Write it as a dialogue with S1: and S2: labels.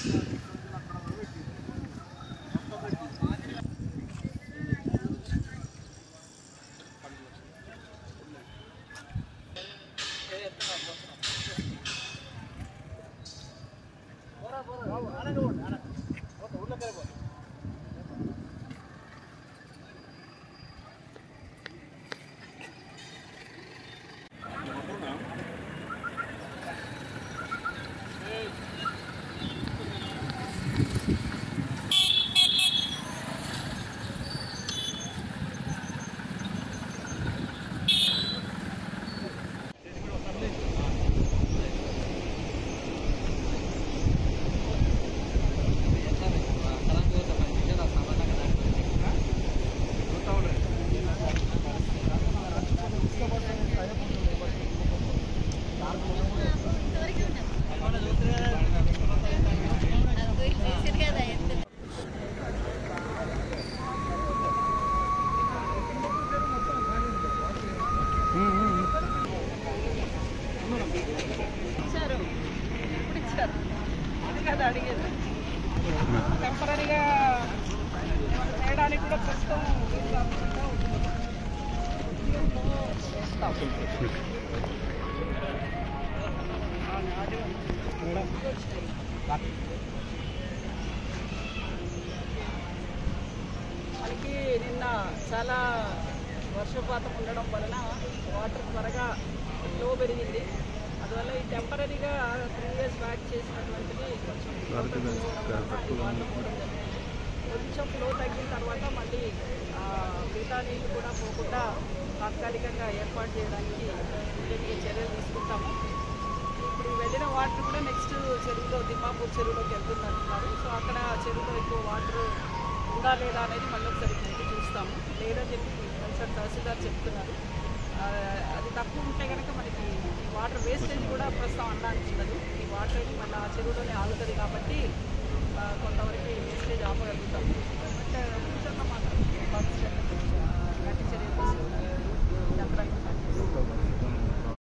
S1: అడిగేది టెంపరీగా చేయడానికి కూడా ప్రస్తుతం మనకి నిన్న చాలా వర్షపాతం ఉండడం వలన వాటర్ త్వరగా ఫ్లో పెరిగింది. అందువల్ల ఈ టెంపరీగా 3 years బ్యాక్ చేసినటువంటిది కొంచెం ఫ్లో తగ్గిన తర్వాత మళ్ళీ మిగతా నీళ్ళు కూడా పోకుండా తాత్కాలికంగా ఏర్పాటు చేయడానికి చర్యలు తీసుకుంటాము. ఇప్పుడు వెళ్ళిన వాటర్ కూడా నెక్స్ట్ చెరువులో తిమ్మాపూర్ చెరువులోకి వెళ్తుందంటున్నారు. సో అక్కడ చెరువులో ఎక్కువ వాటర్ ఉందా లేదా అనేది మళ్ళీ ఒకసారి చూస్తాము. లేదని చెప్పి కన్సర్న్ తహసీల్దార్ చెప్తున్నారు. అది తక్కువ ఉంటే కనుక మనకి ఈ వాటర్ వేస్టేజ్ కూడా ప్రస్తుతం అనడానికి ఉండదు. ఈ వాటర్ అయితే మళ్ళీ ఆ చెరువులోనే ఆగుతుంది కాబట్టి కొంతవరకు వేస్టేజ్ ఆపగలుగుతాం. అంటే ఫ్యూచర్లో మాత్రం